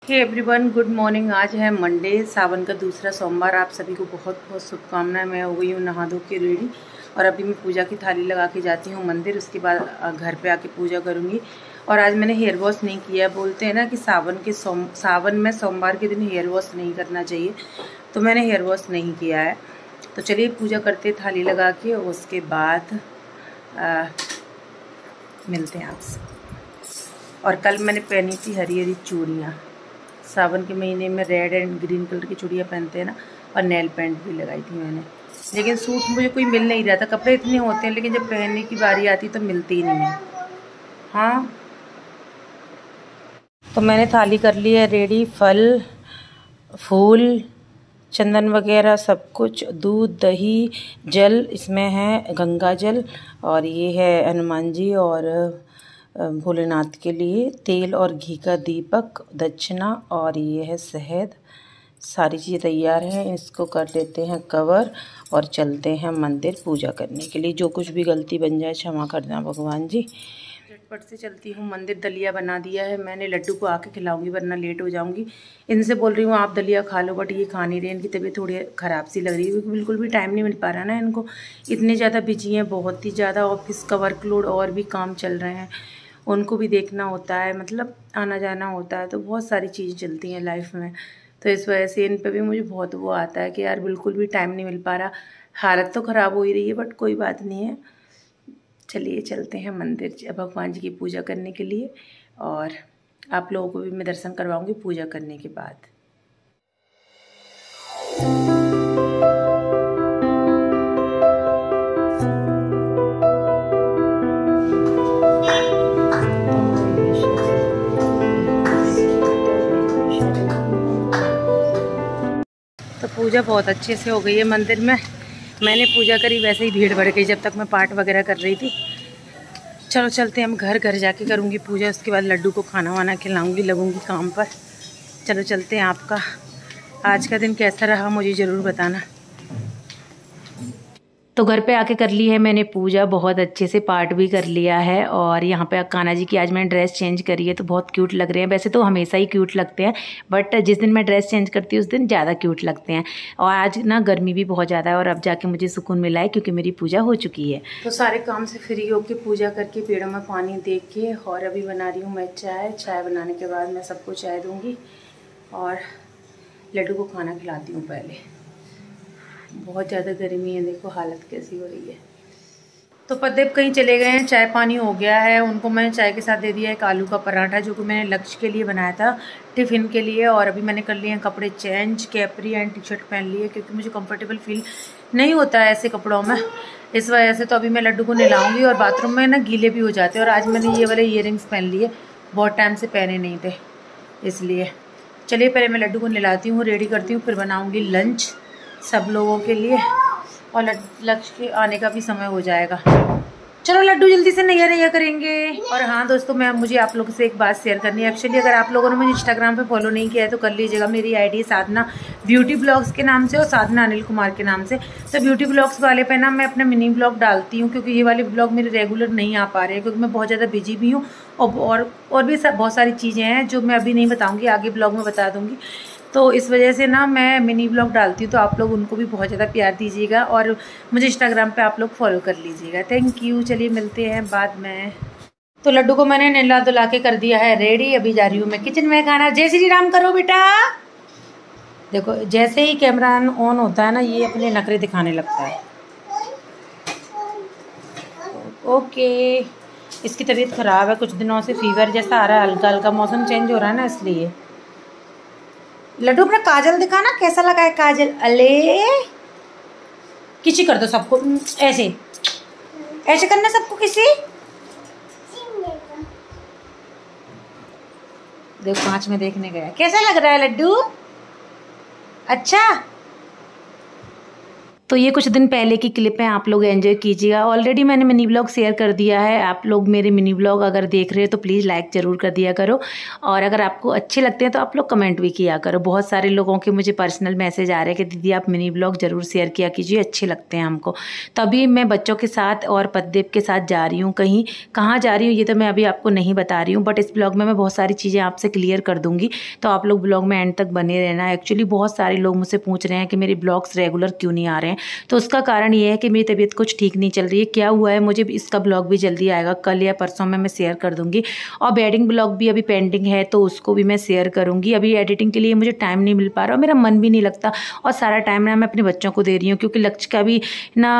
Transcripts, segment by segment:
Hey everyone, good morning. आज है Monday, सावन का दूसरा सोमवार। आप सभी को बहुत बहुत शुभकामनाएं। मैं हो गई हूँ नहा धो के रेडी और अभी मैं पूजा की थाली लगा के जाती हूँ मंदिर। उसके बाद घर पे आके पूजा करूँगी। और आज मैंने हेयर वॉश नहीं किया। बोलते हैं ना कि सावन में सोमवार के दिन हेयर वॉश नहीं करना चाहिए, तो मैंने हेयर वॉश नहीं किया है। तो चलिए पूजा करते थाली लगा के, उसके बाद मिलते हैं आपसे। और कल मैंने पहनी थी हरी हरी चूड़ियाँ। सावन के महीने में रेड एंड ग्रीन कलर की चूड़ियाँ पहनते हैं ना, और नेल पेंट भी लगाई थी मैंने। लेकिन सूट मुझे कोई मिल नहीं रहा था। कपड़े इतने होते हैं लेकिन जब पहनने की बारी आती तो मिलती ही नहीं है। हाँ, तो मैंने थाली कर ली है रेडी। फल, फूल, चंदन वगैरह सब कुछ, दूध, दही, जल, इसमें है गंगा जल, और ये है हनुमान जी और भोलेनाथ के लिए तेल और घी का दीपक, दक्षिणा, और ये है शहद। सारी चीज़ें तैयार हैं। इसको कर देते हैं कवर और चलते हैं मंदिर पूजा करने के लिए। जो कुछ भी गलती बन जाए क्षमा कर देना भगवान जी। झटपट से चलती हूँ मंदिर। दलिया बना दिया है मैंने, लड्डू को आके खिलाऊंगी वरना लेट हो जाऊंगी। इनसे बोल रही हूँ आप दलिया खा लो, बट ये खा नहीं रहे। इनकी तबीयत थोड़ी ख़राब सी लग रही है क्योंकि बिल्कुल भी टाइम नहीं मिल पा रहा ना इनको। इतने ज़्यादा बिजी हैं, बहुत ही ज़्यादा। ऑफिस का वर्कलोड और भी काम चल रहे हैं, उनको भी देखना होता है, मतलब आना जाना होता है, तो बहुत सारी चीज़ें चलती हैं लाइफ में। तो इस वजह से इन पे भी मुझे बहुत वो आता है कि यार बिल्कुल भी टाइम नहीं मिल पा रहा। हालत तो ख़राब हो ही रही है, बट कोई बात नहीं है। चलिए चलते हैं मंदिर भगवान जी की पूजा करने के लिए, और आप लोगों को भी मैं दर्शन करवाऊंगी पूजा करने के बाद। तो पूजा बहुत अच्छे से हो गई है मंदिर में। मैंने पूजा करी, वैसे ही भीड़ बढ़ गई जब तक मैं पाठ वगैरह कर रही थी। चलो चलते हैं हम घर जाके करूँगी पूजा। उसके बाद लड्डू को खाना वाना खिलाऊँगी, लगूँगी काम पर। चलो चलते हैं। आपका आज का दिन कैसा रहा मुझे ज़रूर बताना। तो घर पे आके कर ली है मैंने पूजा, बहुत अच्छे से पाठ भी कर लिया है। और यहाँ पे कान्हा जी की आज मैंने ड्रेस चेंज करी है, तो बहुत क्यूट लग रहे हैं। वैसे तो हमेशा ही क्यूट लगते हैं, बट जिस दिन मैं ड्रेस चेंज करती हूँ उस दिन ज़्यादा क्यूट लगते हैं। और आज ना गर्मी भी बहुत ज़्यादा है, और अब जाके मुझे सुकून मिला है क्योंकि मेरी पूजा हो चुकी है। तो सारे काम से फ्री होकर पूजा करके पेड़ों में पानी दे के, और अभी बना रही हूँ मैं चाय बनाने के बाद मैं सबको चाय दूँगी और लड्डू को खाना खिलाती हूँ पहले। बहुत ज़्यादा गर्मी है, देखो हालत कैसी हो रही है। तो पददेव कहीं चले गए हैं, चाय पानी हो गया है। उनको मैंने चाय के साथ दे दिया एक आलू का पराठा, जो कि मैंने लक्ष्य के लिए बनाया था टिफ़िन के लिए। और अभी मैंने कर लिए हैं कपड़े change, capri and T shirt पहन ली है क्योंकि मुझे कंफर्टेबल फील नहीं होता है ऐसे कपड़ों में, इस वजह से। तो अभी मैं लड्डू को नहलाऊंगी, और बाथरूम में ना गीले भी हो जाते हैं। और आज मैंने ये वाले ईयरिंग्स पहन लिए, बहुत टाइम से पहने नहीं थे इसलिए। चलिए पहले मैं लड्डू को नहलाती हूँ, रेडी करती हूँ, फिर बनाऊँगी लंच सब लोगों के लिए। और लक्ष्य के आने का भी समय हो जाएगा। चलो लड्डू जल्दी से नैया करेंगे। और हाँ दोस्तों, मुझे आप लोगों से एक बात शेयर करनी है। एक्चुअली अगर आप लोगों ने मुझे इंस्टाग्राम पे फॉलो नहीं किया है तो कर लीजिएगा। मेरी आईडी साधना ब्यूटी ब्लॉग्स के नाम से और साधना अनिल कुमार के नाम से। तो ब्यूटी ब्लॉग्स वाले पे ना मैं अपने मिनी ब्लॉग डालती हूँ, क्योंकि ये वाले ब्लॉग मेरे रेगुलर नहीं आ पा रहे हैं क्योंकि मैं बहुत ज़्यादा बिजी भी हूँ। और भी बहुत सारी चीज़ें हैं जो मैं अभी नहीं बताऊँगी, आगे ब्लॉग में बता दूँगी। तो इस वजह से ना मैं मिनी ब्लॉग डालती हूँ, तो आप लोग उनको भी बहुत ज़्यादा प्यार दीजिएगा और मुझे इंस्टाग्राम पे आप लोग फॉलो कर लीजिएगा। Thank you. चलिए मिलते हैं बाद में। तो लड्डू को मैंने नहला धुला के कर दिया है रेडी। अभी जा रही हूँ मैं किचन में खाना। जय श्री राम करो बेटा। देखो जैसे ही कैमरा ऑन होता है ना, ये अपने नखरे दिखाने लगता है। ओके, इसकी तबीयत ख़राब है, कुछ दिनों से फीवर जैसा आ रहा है, हल्का हल्का मौसम चेंज हो रहा है ना, इसलिए। लड्डू अपना काजल दिखाना, कैसा लगा है काजल। अले किसी कर दो सबको, ऐसे ऐसे करना सबको किसी। देखो कांच में देखने गया, कैसा लग रहा है लड्डू। अच्छा तो ये कुछ दिन पहले की क्लिप है, आप लोग एंजॉय कीजिएगा। ऑलरेडी मैंने मिनी ब्लॉग शेयर कर दिया है, आप लोग मेरे मिनी ब्लॉग अगर देख रहे हो तो प्लीज़ लाइक ज़रूर कर दिया करो, और अगर आपको अच्छे लगते हैं तो आप लोग कमेंट भी किया करो। बहुत सारे लोगों के मुझे पर्सनल मैसेज आ रहे हैं कि दीदी आप मिनी ब्लॉग ज़रूर शेयर किया कीजिए, अच्छे लगते हैं हमको। तो अभी मैं बच्चों के साथ और पद्देव के साथ जा रही हूँ कहीं, कहाँ जा रही हूँ ये तो मैं अभी आपको नहीं बता रही हूँ, बट इस ब्लॉग में मैं बहुत सारी चीज़ें आपसे क्लियर कर दूँगी, तो आप लोग ब्लॉग में एंड तक बने रहना। एक्चुअली बहुत सारे लोग मुझसे पूछ रहे हैं कि मेरे ब्लॉग्स रेगुलर क्यों नहीं आ रहे हैं, तो उसका कारण ये है कि मेरी तबीयत कुछ ठीक नहीं चल रही है। क्या हुआ है मुझे, इसका ब्लॉग भी जल्दी आएगा, कल या परसों में मैं शेयर कर दूंगी। और वेडिंग ब्लॉग भी अभी पेंडिंग है, तो उसको भी मैं शेयर करूंगी। अभी एडिटिंग के लिए मुझे टाइम नहीं मिल पा रहा और मेरा मन भी नहीं लगता, और सारा टाइम ना मैं अपने बच्चों को दे रही हूँ, क्योंकि लक्ष्य का भी ना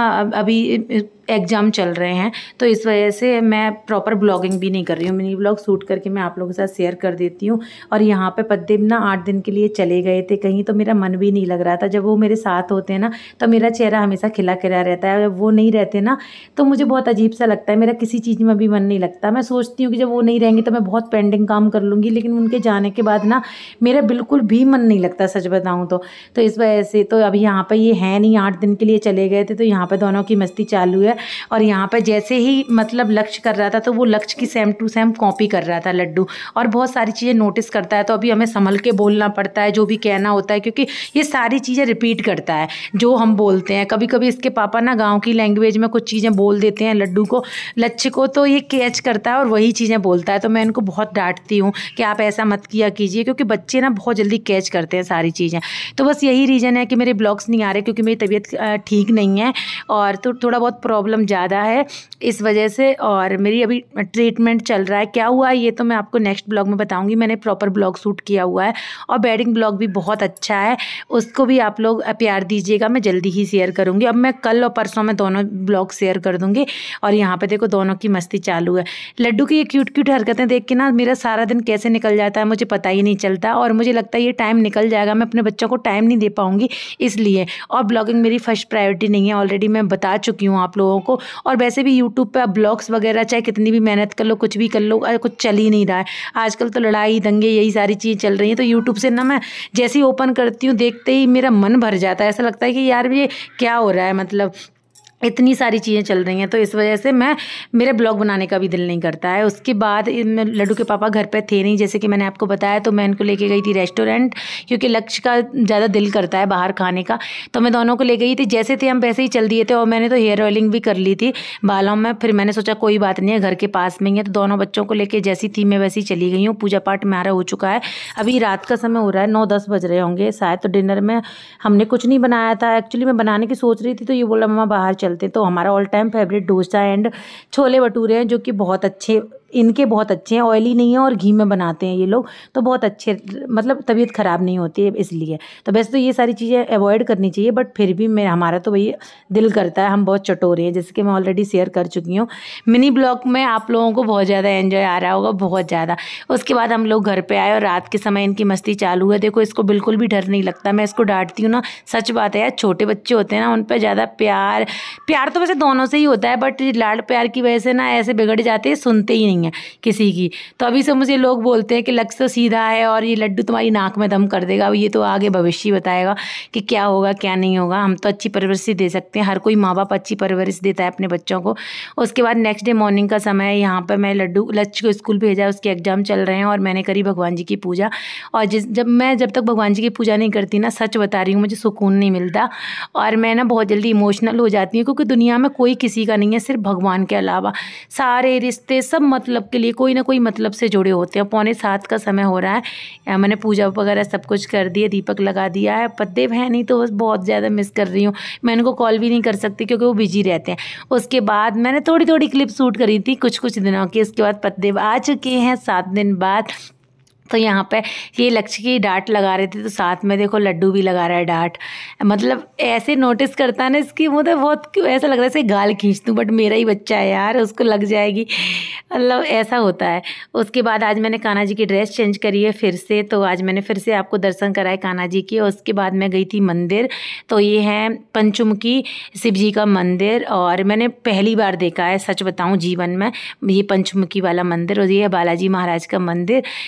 अभी एग्ज़ाम चल रहे हैं, तो इस वजह से मैं प्रॉपर ब्लॉगिंग भी नहीं कर रही हूँ। मिनी ब्लॉग शूट करके मैं आप लोगों के साथ शेयर कर देती हूँ। और यहाँ पे पद्देव ना 8 दिन के लिए चले गए थे कहीं, तो मेरा मन भी नहीं लग रहा था। जब वो मेरे साथ होते हैं ना तो मेरा चेहरा हमेशा खिला खिला रहता है, वो नहीं रहते ना तो मुझे बहुत अजीब सा लगता है, मेरा किसी चीज़ में भी मन नहीं लगता। मैं सोचती हूँ कि जब वो नहीं रहेंगे तो मैं बहुत पेंडिंग काम कर लूँगी, लेकिन उनके जाने के बाद ना मेरा बिल्कुल भी मन नहीं लगता, सच बताऊँ तो इस वजह से तो अभी यहाँ पर ये है नहीं, 8 दिन के लिए चले गए थे, तो यहाँ पर दोनों की मस्ती चालू है। और यहाँ पर जैसे ही मतलब लक्ष्य कर रहा था तो वो लक्ष्य की सेम टू सेम कॉपी कर रहा था लड्डू, और बहुत सारी चीज़ें नोटिस करता है, तो अभी हमें संभल के बोलना पड़ता है जो भी कहना होता है, क्योंकि ये सारी चीज़ें रिपीट करता है जो हम बोलते हैं। कभी कभी इसके पापा ना गांव की लैंग्वेज में कुछ चीज़ें बोल देते हैं लड्डू को, लक्ष्य को, तो ये कैच करता है और वही चीज़ें बोलता है। तो मैं इनको बहुत डांटती हूँ कि आप ऐसा मत किया कीजिए, क्योंकि बच्चे ना बहुत जल्दी कैच करते हैं सारी चीज़ें। तो बस यही रीज़न है कि मेरे ब्लॉग्स नहीं आ रहे, क्योंकि मेरी तबीयत ठीक नहीं है और तो थोड़ा बहुत प्रॉब्लम ज़्यादा है इस वजह से, और मेरी अभी ट्रीटमेंट चल रहा है। क्या हुआ ये तो मैं आपको नेक्स्ट ब्लॉग में बताऊंगी। मैंने प्रॉपर ब्लॉग शूट किया हुआ है और वेडिंग ब्लॉग भी बहुत अच्छा है, उसको भी आप लोग प्यार दीजिएगा, मैं जल्दी ही शेयर करूंगी। अब मैं कल और परसों में दोनों ब्लॉग शेयर कर दूंगी। और यहाँ पे देखो दोनों की मस्ती चालू है। लड्डू की ये क्यूट क्यूट हरकतें देख के ना मेरा सारा दिन कैसे निकल जाता है मुझे पता ही नहीं चलता, और मुझे लगता है ये टाइम निकल जाएगा, मैं अपने बच्चों को टाइम नहीं दे पाऊंगी इसलिए। और ब्लॉगिंग मेरी फर्स्ट प्रायोरिटी नहीं है, ऑलरेडी मैं बता चुकी हूँ आप लोगों को। और वैसे भी यूट्यूब पे अब ब्लॉग्स वगैरह चाहे कितनी भी मेहनत कर लो, कुछ भी कर लो, कुछ चल ही नहीं रहा है आजकल। तो लड़ाई दंगे यही सारी चीज़ चल रही है, तो यूट्यूब से ना मैं जैसे ही ओपन करती हूँ देखते ही मेरा मन भर जाता है, ऐसा लगता है कि यार ये क्या हो रहा है, मतलब इतनी सारी चीज़ें चल रही हैं। तो इस वजह से मेरे ब्लॉग बनाने का भी दिल नहीं करता है। उसके बाद लड्डू के पापा घर पे थे नहीं, जैसे कि मैंने आपको बताया, तो मैं इनको लेके गई थी रेस्टोरेंट, क्योंकि लक्ष्य का ज़्यादा दिल करता है बाहर खाने का। तो मैं दोनों को ले गई थी, जैसे थे हम वैसे ही चल दिए थे। और मैंने तो हेयर ऑयलिंग भी कर ली थी बालों में। फिर मैंने सोचा कोई बात नहीं है, घर के पास में ही है, तो दोनों बच्चों को लेके जैसी थी मैं वैसी चली गई हूँ। पूजा पाठ हमारा हो चुका है, अभी रात का समय हो रहा है, 9-10 बज रहे होंगे शायद। तो डिनर में हमने कुछ नहीं बनाया था, एक्चुअली मैं बनाने की सोच रही थी, तो ये बोला मम्मा बाहर चलते। तो हमारा all time favourite dosa and chole bhature हैं, जो कि बहुत अच्छे, इनके बहुत अच्छे हैं, ऑयली नहीं है और घी में बनाते हैं ये लोग, तो बहुत अच्छे, मतलब तबीयत ख़राब नहीं होती है इसलिए। तो वैसे तो ये सारी चीज़ें अवॉइड करनी चाहिए, बट फिर भी हमारा तो वही दिल करता है, हम बहुत चटोरे हैं, जैसे कि मैं ऑलरेडी शेयर कर चुकी हूँ। मिनी ब्लॉग में आप लोगों को बहुत ज़्यादा एंजॉय आ रहा होगा, बहुत ज़्यादा। उसके बाद हम लोग घर पर आए और रात के समय इनकी मस्ती चालू है। देखो इसको बिल्कुल भी डर नहीं लगता, मैं इसको डांटती हूँ ना, सच बात है यार, छोटे बच्चे होते हैं ना उन पर ज़्यादा प्यार तो वैसे दोनों से ही होता है, बट लाड प्यार की वजह से ना ऐसे बिगड़ जाते हैं, सुनते ही नहीं है किसी की। तो अभी से मुझे लोग बोलते हैं कि लक्ष्य तो सीधा है और ये लड्डू तुम्हारी नाक में दम कर देगा, अब ये तो आगे भविष्य बताएगा कि क्या होगा क्या नहीं होगा। हम तो अच्छी परवरिश ही दे सकते हैं, हर कोई माँ बाप अच्छी परवरिश देता है अपने बच्चों को। उसके बाद नेक्स्ट डे मॉर्निंग का समय है, यहाँ पर मैं लक्ष्य को स्कूल भेजा, उसके एग्जाम चल रहे हैं और मैंने करी भगवान जी की पूजा। और जब तक भगवान जी की पूजा नहीं करती ना, सच बता रही हूँ, मुझे सुकून नहीं मिलता और मैं ना बहुत जल्दी इमोशनल हो जाती हूँ, क्योंकि दुनिया में कोई किसी का नहीं है सिर्फ भगवान के अलावा। सारे रिश्ते सब मतलब के लिए, कोई ना कोई मतलब से जुड़े होते हैं। 6:45 का समय हो रहा है, मैंने पूजा वगैरह सब कुछ कर दिया, दीपक लगा दिया है। पद्देव है नहीं तो बस बहुत ज़्यादा मिस कर रही हूँ, मैं इनको कॉल भी नहीं कर सकती क्योंकि वो बिजी रहते हैं। उसके बाद मैंने थोड़ी थोड़ी क्लिप शूट करी थी कुछ दिनों की। उसके बाद पद्देव आ चुके हैं 7 दिन बाद। तो यहाँ पे ये लक्ष्य की डांट लगा रहे थे, तो साथ में देखो लड्डू भी लगा रहा है डांट, मतलब ऐसे नोटिस करता है ना इसकी, मुझे बहुत ऐसा लग रहा है इसे गाल खींच दूँ, बट मेरा ही बच्चा है यार, उसको लग जाएगी, मतलब ऐसा होता है। उसके बाद आज मैंने कान्हा जी की ड्रेस चेंज करी है फिर से, तो आज मैंने फिर से आपको दर्शन कराए कान्हा जी के। उसके बाद मैं गई थी मंदिर, तो ये है पंचमुखी शिव जी का मंदिर, और मैंने पहली बार देखा है सच बताऊँ जीवन में ये पंचमुखी वाला मंदिर, और ये है बालाजी महाराज का मंदिर। तो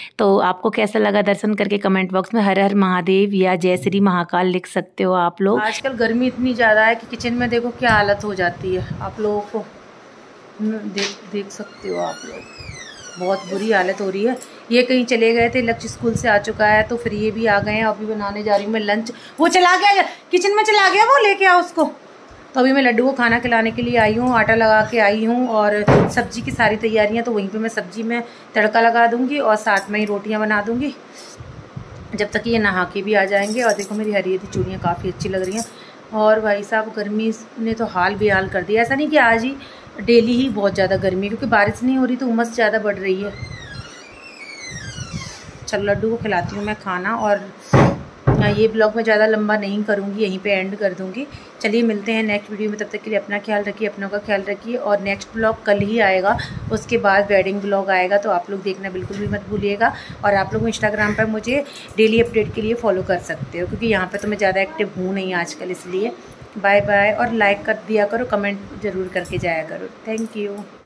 आपको कैसा लगा दर्शन करके कमेंट बॉक्स में हर हर महादेव या जय श्री महाकाल लिख सकते हो आप लोग। आजकल गर्मी इतनी ज़्यादा है कि किचन में देखो क्या हालत हो जाती है, आप लोगों को देख सकते हो आप लोग, बहुत बुरी हालत हो रही है। ये कहीं चले गए थे, लक्ष्य स्कूल से आ चुका है, तो फिर ये भी आ गए हैं। अभी बनाने जा रही हूँ मैं लंच। वो चला गया किचन में, चला गया, वो लेके आओ उसको। तो अभी मैं लड्डू को खाना खिलाने के लिए आई हूँ, आटा लगा के आई हूँ, और सब्जी की सारी तैयारियाँ तो वहीं पे मैं सब्जी में तड़का लगा दूँगी और साथ में ही रोटियाँ बना दूँगी जब तक ये नहा के भी आ जाएंगे। और देखो मेरी हरी हरी चूड़ियाँ काफ़ी अच्छी लग रही हैं। और भाई साहब गर्मी ने तो हाल बेहाल कर दिया। ऐसा नहीं कि आज ही, डेली ही बहुत ज़्यादा गर्मी है, क्योंकि बारिश नहीं हो रही तो उमस ज़्यादा बढ़ रही है। चलो लड्डू को खिलाती हूँ मैं खाना, और ये ब्लॉग मैं ज़्यादा लंबा नहीं करूँगी, यहीं पे एंड कर दूँगी। चलिए मिलते हैं नेक्स्ट वीडियो में, तब तक के लिए अपना ख्याल रखिए, अपनों का ख्याल रखिए। और नेक्स्ट ब्लॉग कल ही आएगा, उसके बाद वेडिंग ब्लॉग आएगा, तो आप लोग देखना बिल्कुल भी मत भूलिएगा। और आप लोग इंस्टाग्राम पर मुझे डेली अपडेट के लिए फॉलो कर सकते हो, क्योंकि यहाँ पर तो मैं ज़्यादा एक्टिव हूँ नहीं आजकल, इसलिए। बाय बाय, और लाइक कर दिया करो, कमेंट ज़रूर करके जाया करो। Thank you.